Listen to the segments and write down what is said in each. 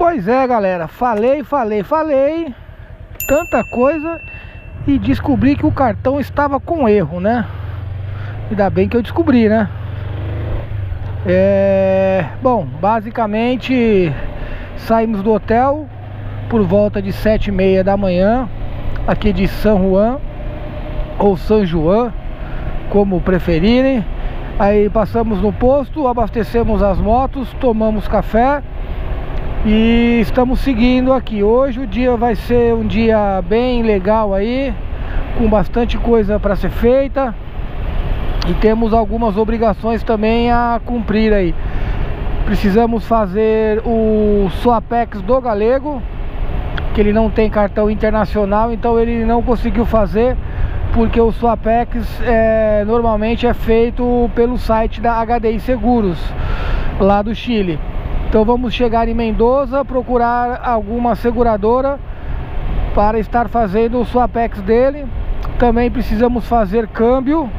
Pois é, galera, falei tanta coisa e descobri que o cartão estava com erro, né? Ainda bem que eu descobri, né? Bom, basicamente saímos do hotel por volta de 7h30 da manhã, aqui de San Juan ou San Juan, como preferirem. Aí passamos no posto, abastecemos as motos, tomamos café e estamos seguindo aqui. Hoje o dia vai ser um dia bem legal aí, com bastante coisa para ser feita. E temos algumas obrigações também a cumprir aí. Precisamos fazer o Suapex do Galego, que ele não tem cartão internacional, então ele não conseguiu fazer, porque o Suapex normalmente é feito pelo site da HDI Seguros, lá do Chile. Então vamos chegar em Mendoza, procurar alguma seguradora para estar fazendo o Suapex dele. Também precisamos fazer câmbio,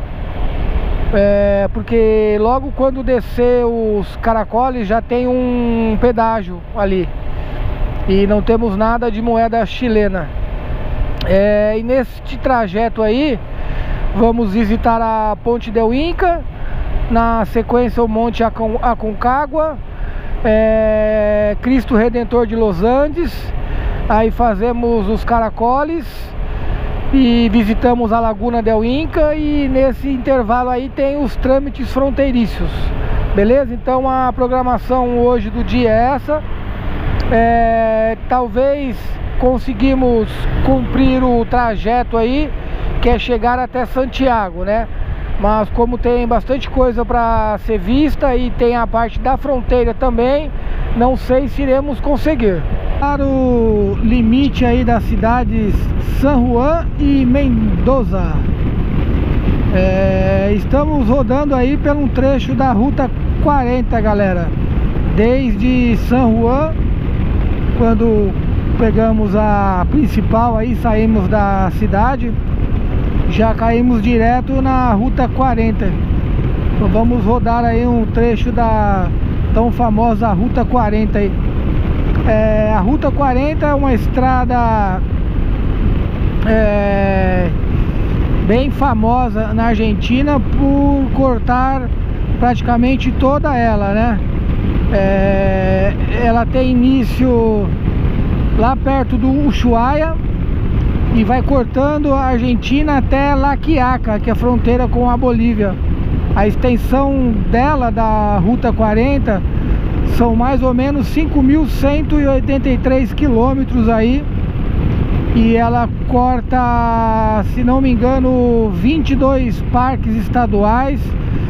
porque logo quando descer os caracoles já tem um pedágio ali e não temos nada de moeda chilena. E neste trajeto aí vamos visitar a Ponte del Inca, na sequência o Monte Aconcagua, Cristo Redentor de Los Andes. Aí fazemos os caracoles e visitamos a Laguna del Inca, e nesse intervalo aí tem os trâmites fronteiriços, beleza? Então a programação hoje do dia é essa. Talvez conseguimos cumprir o trajeto aí, que é chegar até Santiago, né? Mas como tem bastante coisa para ser vista e tem a parte da fronteira também, não sei se iremos conseguir. Para o limite aí das cidades San Juan e Mendoza, estamos rodando aí pelo um trecho da Ruta 40, galera. Desde San Juan, quando pegamos a principal aí, saímos da cidade, já caímos direto na Ruta 40. Então vamos rodar aí um trecho da tão famosa Ruta 40 aí. A Ruta 40 é uma estrada bem famosa na Argentina por cortar praticamente toda ela, né? Ela tem início lá perto do Ushuaia e vai cortando a Argentina até La Quiaca, que é a fronteira com a Bolívia. A extensão dela, da Ruta 40, são mais ou menos 5.183 quilômetros aí. E ela corta, se não me engano, 22 parques estaduais.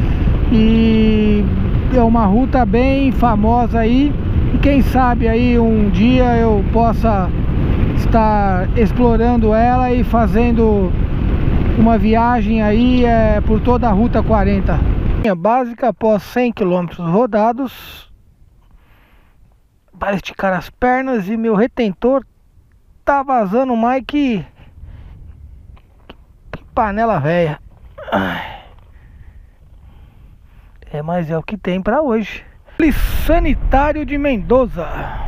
E é uma ruta bem famosa aí. E quem sabe aí um dia eu possa estar explorando ela e fazendo uma viagem aí por toda a Ruta 40. Linha básica após 100 km rodados, para esticar as pernas, e meu retentor tá vazando mais que panela velha. Mas é o que tem para hoje. Sanitário de Mendoza.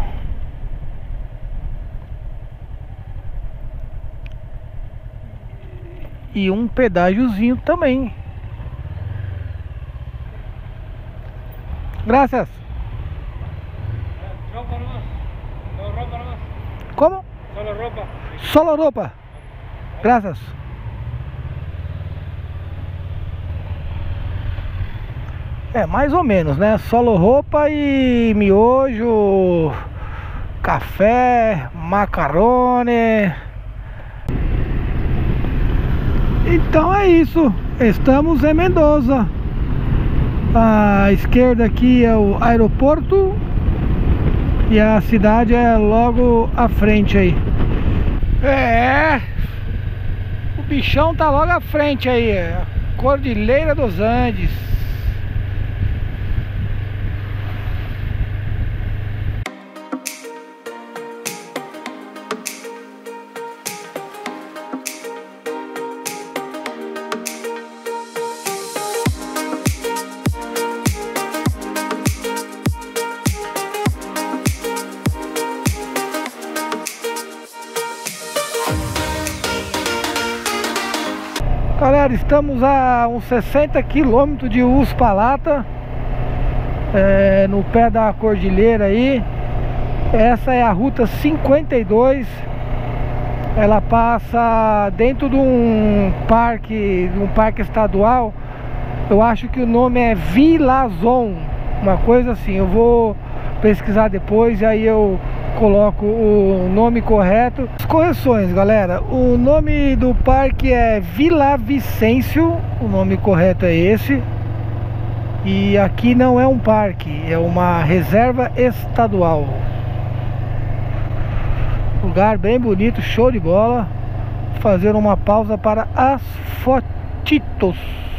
E um pedágiozinho também. Graças. Como? Solo roupa. Solo roupa. Graças. Mais ou menos, né? Solo roupa e miojo, café, macarone. Então é isso. Estamos em Mendoza. À esquerda aqui é o aeroporto e a cidade é logo à frente aí. O bichão tá logo à frente aí, a Cordilheira dos Andes. Galera, estamos a uns 60 km de Uspallata, no pé da cordilheira aí. Essa é a ruta 52. Ela passa dentro de um parque estadual. Eu acho que o nome é Vilazon, uma coisa assim. Eu vou pesquisar depois e aí eu coloco o nome correto. As correções, galera: o nome do parque é Vila Vicêncio, o nome correto é esse. E aqui não é um parque, é uma reserva estadual. Lugar bem bonito, show de bola. Vou fazer uma pausa para as fotitos.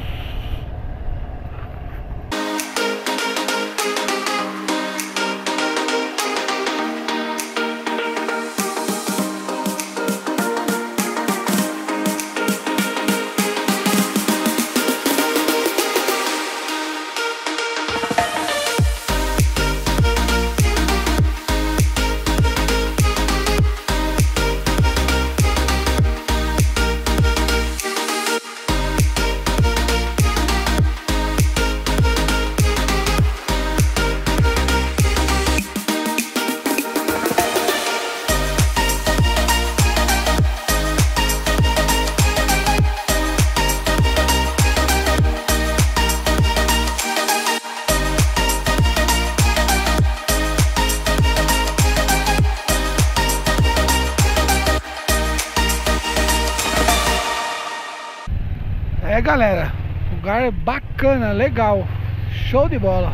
Galera, lugar bacana, legal, show de bola.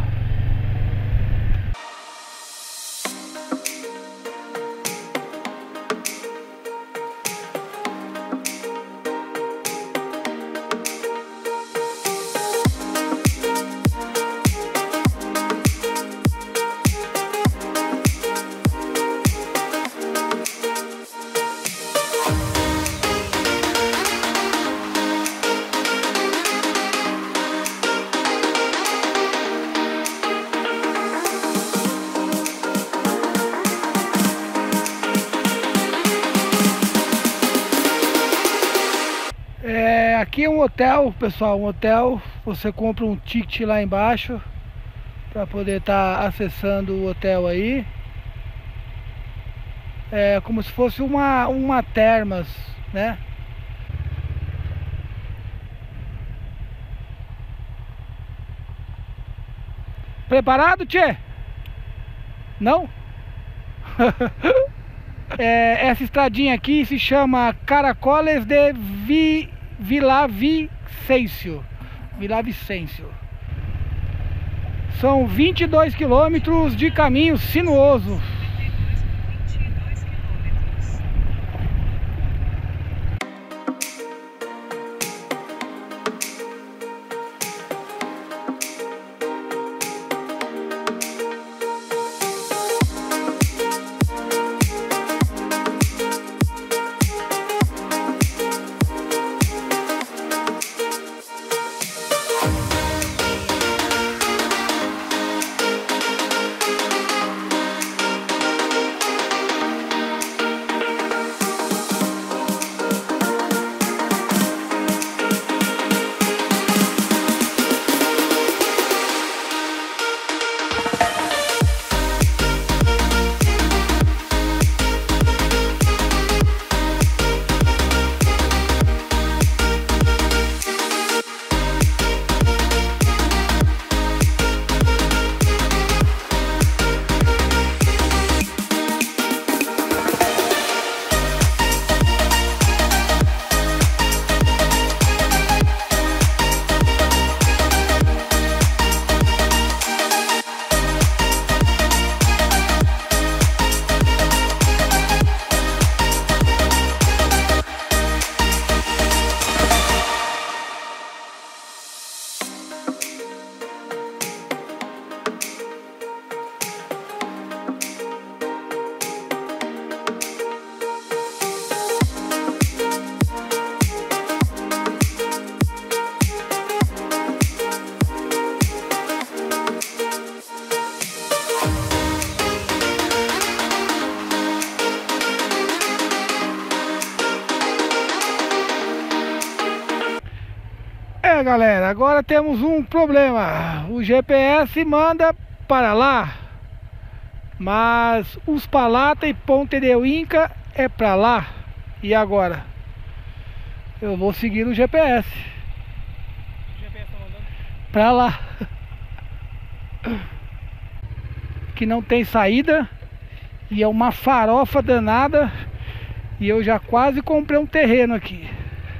Aqui é um hotel, pessoal, um hotel. Você compra um ticket lá embaixo para poder estar acessando o hotel aí. É como se fosse uma termas, né? Preparado, tchê? Não? Essa estradinha aqui se chama Caracoles de Villavicencio. São 22 quilômetros de caminho sinuoso. É, galera, agora temos um problema. O GPS manda para lá, mas os Palata e Ponte del Inca é para lá. E agora? Eu vou seguir o GPS. O GPS tá mandando Para lá. Que não tem saída. E é uma farofa danada. E eu já quase comprei um terreno aqui.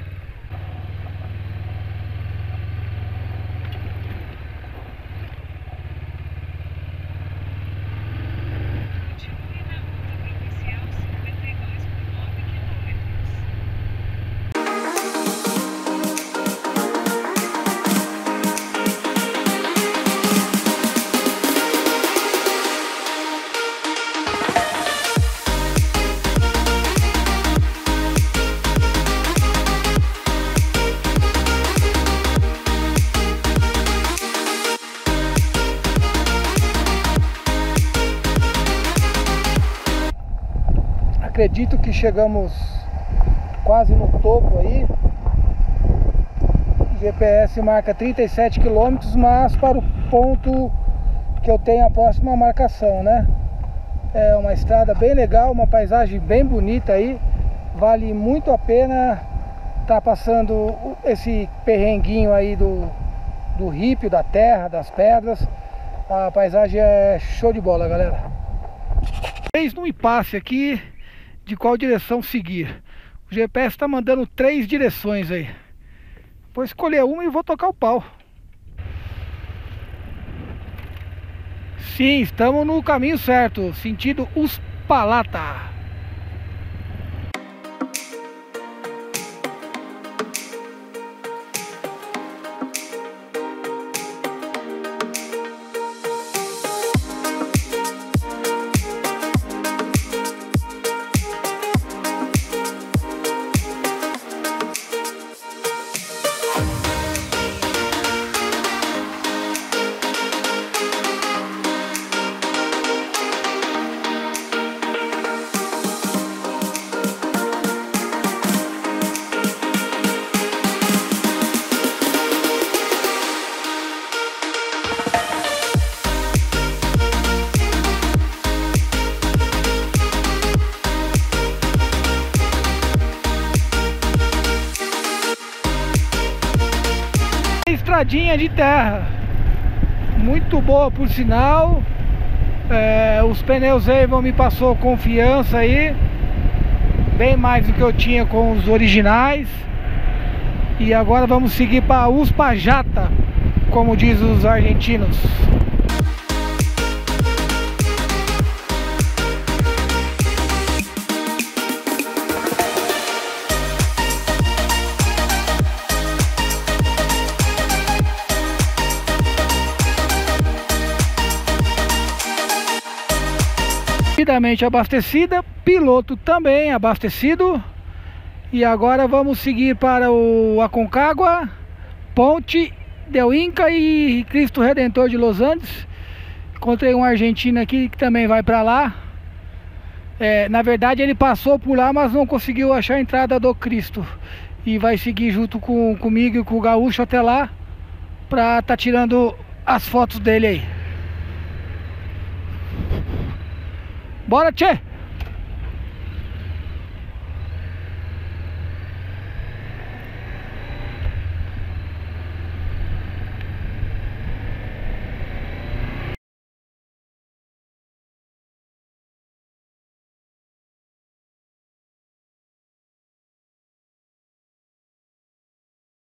Acredito que chegamos quase no topo aí. O GPS marca 37 km, mas para o ponto que eu tenho a próxima marcação, né? É uma estrada bem legal, uma paisagem bem bonita aí. Vale muito a pena estar passando esse perrenguinho aí do rípio, da terra, das pedras. A paisagem é show de bola, galera. Eis no impasse aqui de qual direção seguir. O GPS está mandando 3 direções aí. Vou escolher uma e vou tocar o pau. Sim, estamos no caminho certo, sentido Os Palata. Estradinha de terra, muito boa por sinal. Os pneus Avon me passou confiança aí, bem mais do que eu tinha com os originais. E agora vamos seguir para Uspallata, como diz os argentinos. Devidamente abastecida, piloto também abastecido. E agora vamos seguir para o Aconcagua, Ponte del Inca e Cristo Redentor de Los Andes. Encontrei um argentino aqui que também vai para lá. Na verdade ele passou por lá, mas não conseguiu achar a entrada do Cristo. E vai seguir junto comigo e com o gaúcho até lá, para estar tirando as fotos dele aí. Bora, tchê!